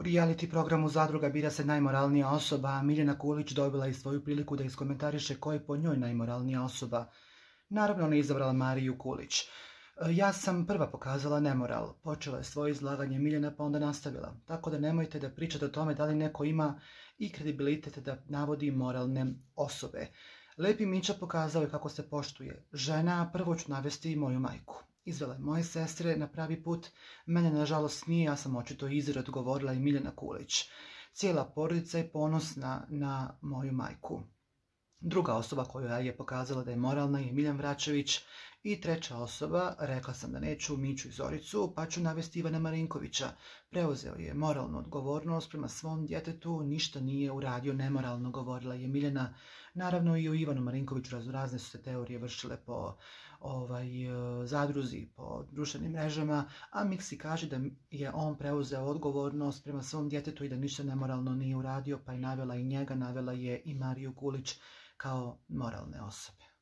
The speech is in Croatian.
reality programu Zadruga bira se najmoralnija osoba, a Miljana Kulić dobila i svoju priliku da iskomentariše ko je po njoj najmoralnija osoba. Naravno, ona je izabrala Mariju Kulić. Ja sam prva pokazala nemoral. Počela je svoje izlaganje Miljana, pa onda nastavila. Tako da nemojte da pričate o tome da li neko ima i kredibilitet da navodi moralne osobe. Lepi Mića pokazao je kako se poštuje žena, prvo ću navesti i moju majku. Izvela je moje sestre na pravi put, mene nažalost nije, ja sam očito izrod, govorila i Miljana Kulić. Cijela porodica je ponosna na moju majku. Druga osoba koja je pokazala da je moralna je Miljan Vračević i treća osoba, rekla sam da neću Miću i Zoricu, pa ću navesti Ivana Marinkovića. Preuzeo je moralnu odgovornost prema svom djetetu, ništa nije uradio nemoralno, govorila je Miljana. Naravno i o Ivanu Marinkoviću razne su se teorije vršile po zadruzi, po društvenim mrežama, a Miksi kaže da je on preuzeo odgovornost prema svom djetetu i da ništa nemoralno nije uradio, pa je navela i njega, navela je i Mariju Kulić kao moralne osobe.